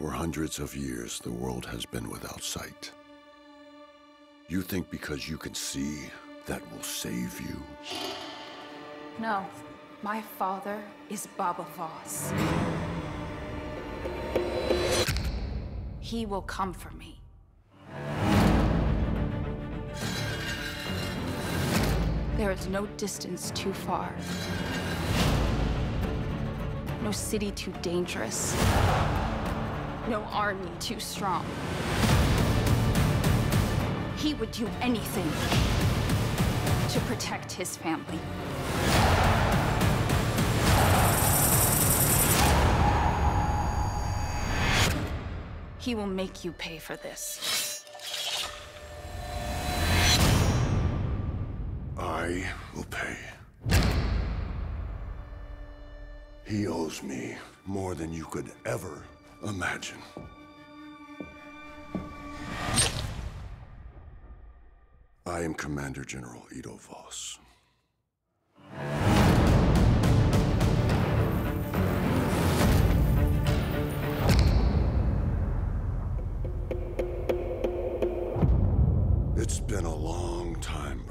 For hundreds of years, the world has been without sight. You think because you can see, that will save you? No. My father is Baba Voss. He will come for me. There is no distance too far. No city too dangerous. No army too strong. He would do anything to protect his family. He will make you pay for this. I will pay. He owes me more than you could ever imagine. I am Commander General Ido Voss. It's been a long time,